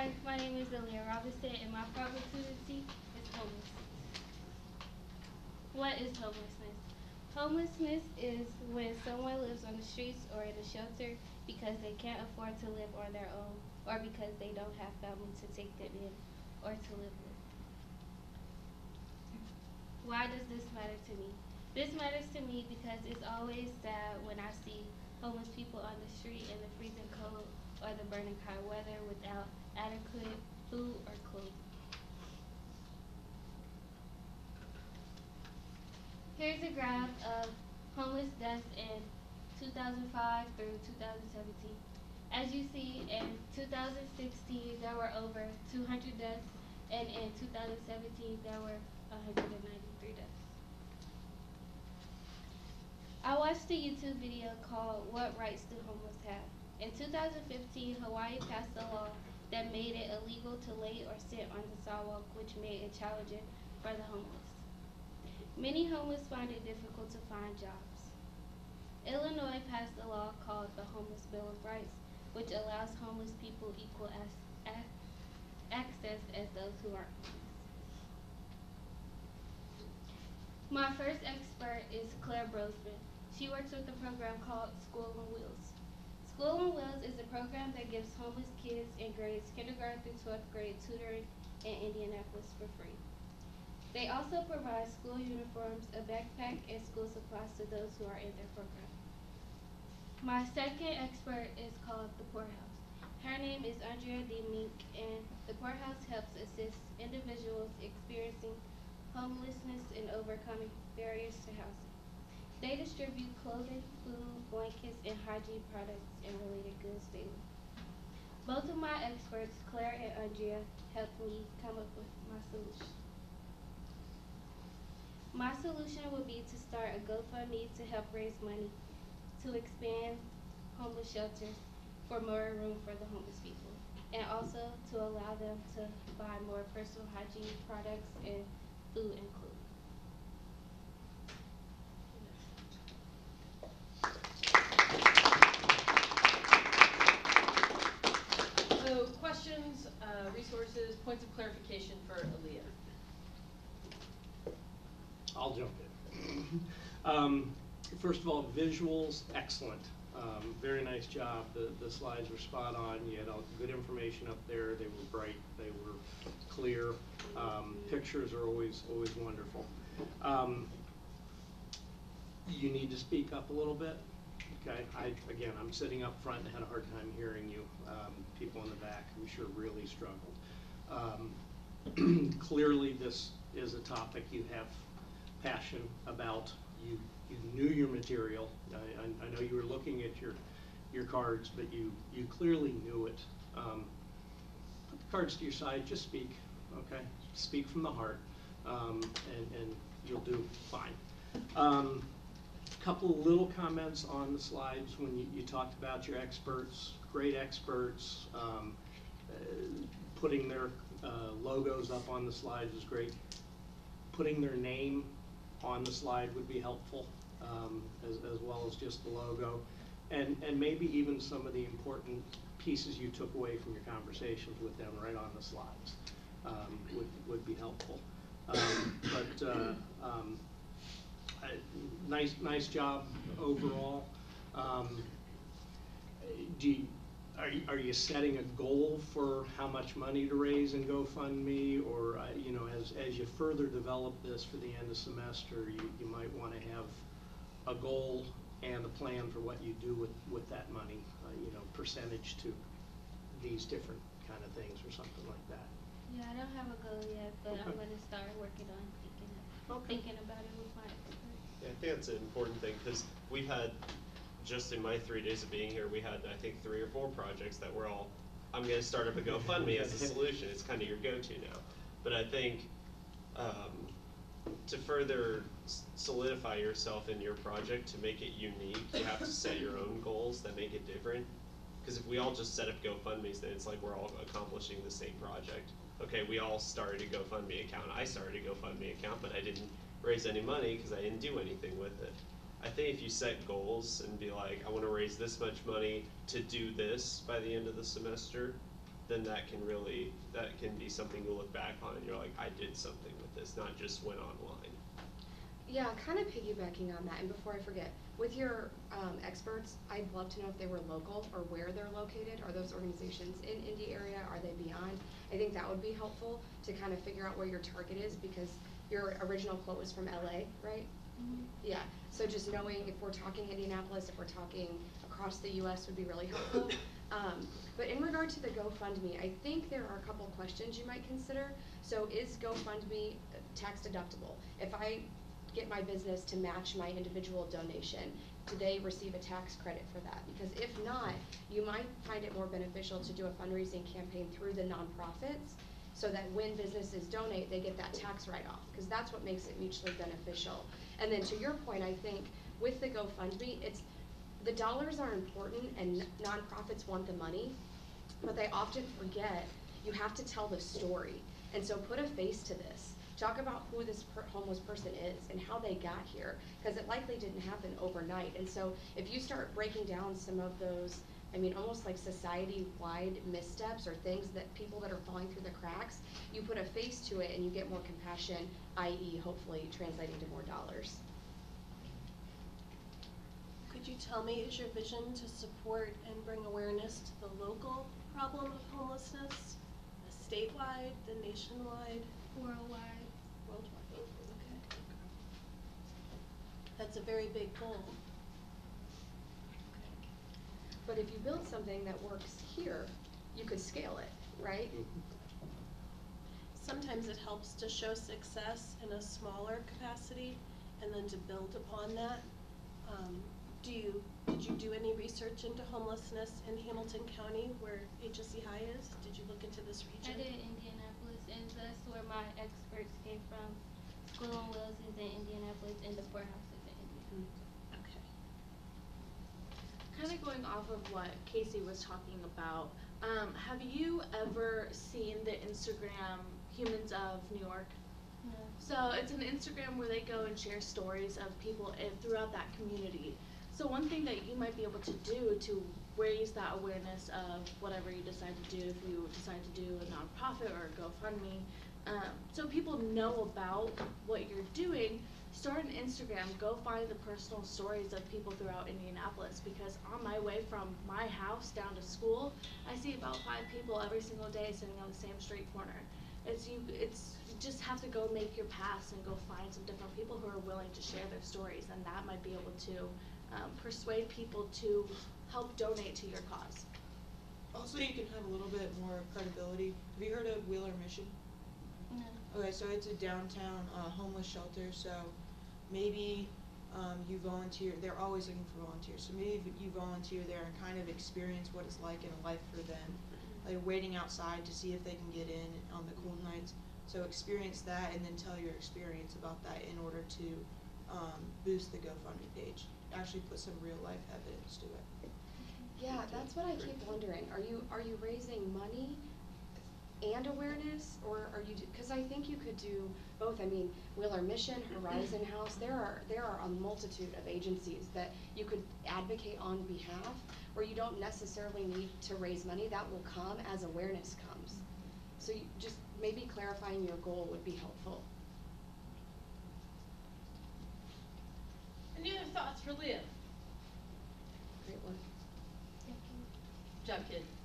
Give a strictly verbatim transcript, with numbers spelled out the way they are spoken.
Hi, my name is Aaliyah Robinson, and my opportunity is homelessness. What is homelessness? Homelessness is when someone lives on the streets or in a shelter because they can't afford to live on their own or because they don't have family to take them in or to live with. Why does this matter to me? This matters to me because it's always sad when I see homeless people on the street in the freezing cold or the burning hot weather without adequate food or clothing. Here's a graph of homeless deaths in two thousand five through two thousand seventeen. As you see, in two thousand sixteen there were over two hundred deaths, and in two thousand seventeen there were one hundred ninety-three deaths. I watched a YouTube video called What Rights Do Homeless Have? In two thousand fifteen, Hawaii passed a law that made it illegal to lay or sit on the sidewalk, which made it challenging for the homeless. Many homeless find it difficult to find jobs. Illinois passed a law called the Homeless Bill of Rights, which allows homeless people equal as, as, access as those who aren't homeless. My first expert is Claire Brosman. She works with a program called School on Wheels. School on Wheels is a program that gives homeless kids in grades kindergarten through twelfth grade tutoring in Indianapolis for free. They also provide school uniforms, a backpack, and school supplies to those who are in their program. My second expert is called the Poorhouse. Her name is Andrea D. Mink, and the Poorhouse helps assist individuals experiencing homelessness and overcoming barriers to housing. They distribute clothing, food, blankets, and hygiene products and related goods daily. Both of my experts, Claire and Andrea, helped me come up with my solution. My solution would be to start a GoFundMe to help raise money to expand homeless shelters for more room for the homeless people, and also to allow them to buy more personal hygiene products and food and clothing. So questions, uh, resources, points of clarification for Aaliyah. I'll jump in. um, first of all, visuals, excellent. Um, very nice job. The, the slides were spot on. You had all good information up there. They were bright. They were clear. Um, pictures are always always wonderful. Um, you need to speak up a little bit. Okay. I again, I'm sitting up front and had a hard time hearing you. Um, people in the back, I'm sure, really struggled. Um, clearly, this is a topic you have passion about. You you knew your material. I, I, I know you were looking at your your cards, but you you clearly knew it. Um, put the cards to your side. Just speak. Okay, speak from the heart, um, and and you'll do fine. Um, couple of little comments on the slides when you, you talked about your experts, great experts. Um, uh, putting their uh, logos up on the slides is great. Putting their name on the slide would be helpful, um, as, as well as just the logo. And, and maybe even some of the important pieces you took away from your conversations with them right on the slides um, would, would be helpful. Um, but uh, um, I, nice, nice job overall. Um, do you, Are you, are you setting a goal for how much money to raise in GoFundMe, or uh, you know, as as you further develop this for the end of semester, you, you might want to have a goal and a plan for what you do with with that money, uh, you know, percentage to these different kind of things or something like that. Yeah, I don't have a goal yet, but Okay. I'm going to start working on thinking of, Okay. thinking about it with my expert. Yeah, I think that's an important thing because we've had, just in my three days of being here, we had, I think, three or four projects that were all, I'm going to start up a GoFundMe as a solution. It's kind of your go-to now. But I think um, to further s- solidify yourself in your project, to make it unique, you have to set your own goals that make it different. Because if we all just set up GoFundMes, then it's like we're all accomplishing the same project. Okay, we all started a GoFundMe account. I started a GoFundMe account, but I didn't raise any money because I didn't do anything with it. I think if you set goals and be like, I want to raise this much money to do this by the end of the semester, then that can really, that can be something to look back on and you're like, I did something with this, not just went online. Yeah, kind of piggybacking on that, and before I forget, with your um, experts, I'd love to know if they were local or where they're located. Are those organizations in Indy area? Are they beyond? I think that would be helpful to kind of figure out where your target is, because your original quote was from L A, right? Mhm. Yeah, so just knowing if we're talking Indianapolis, if we're talking across the U S would be really helpful. Um, but in regard to the GoFundMe, I think there are a couple questions you might consider. So is GoFundMe tax deductible? If I get my business to match my individual donation, do they receive a tax credit for that? Because if not, you might find it more beneficial to do a fundraising campaign through the nonprofits, so that when businesses donate, they get that tax write-off, because that's what makes it mutually beneficial. And then to your point, I think with the GoFundMe, it's, the dollars are important and nonprofits want the money, but they often forget you have to tell the story. And so put a face to this. Talk about who this per homeless person is and how they got here, because it likely didn't happen overnight. And so if you start breaking down some of those, I mean, almost like society-wide missteps or things that people that are falling through the cracks, you put a face to it and you get more compassion, that is hopefully translating to more dollars. Could you tell me, is your vision to support and bring awareness to the local problem of homelessness, the statewide, the nationwide? Worldwide. Worldwide, okay. That's a very big goal. But if you build something that works here, you could scale it, right? Sometimes it helps to show success in a smaller capacity and then to build upon that. Um, do you, did you do any research into homelessness in Hamilton County where H S E High is? Did you look into this I region? did Indianapolis, and that's where my experts came from. School on Wheels is in Indianapolis, and the poorhouse is in Indianapolis. Okay. Kind of going off of what Casey was talking about, um, have you ever seen the Instagram Humans of New York? No. So it's an Instagram where they go and share stories of people in, throughout that community. So one thing that you might be able to do to raise that awareness of whatever you decide to do, if you decide to do a nonprofit or a GoFundMe, um, so people know about what you're doing, start an Instagram, go find the personal stories of people throughout Indianapolis, because on my way from my house down to school, I see about five people every single day sitting on the same street corner. It's you, it's, you just have to go make your pass and go find some different people who are willing to share their stories, and that might be able to um, persuade people to help donate to your cause. Also, you can have a little bit more credibility. Have you heard of Wheeler Mission? No. Okay, so it's a downtown uh, homeless shelter, so maybe um, you volunteer, they're always looking for volunteers, so maybe if you volunteer there and kind of experience what it's like in a life for them, like waiting outside to see if they can get in on the cold nights. So experience that and then tell your experience about that in order to um, boost the GoFundMe page. Actually put some real life evidence to it. Yeah, that's what I keep wondering. Are you, are you raising money and awareness, or are you, because I think you could do both. I mean, Wheeler Mission, Horizon House, there are, there are a multitude of agencies that you could advocate on behalf, where you don't necessarily need to raise money. That will come as awareness comes. So you just, maybe clarifying your goal would be helpful. Any other thoughts for Leah? Great work. Thank you. Good job, kid.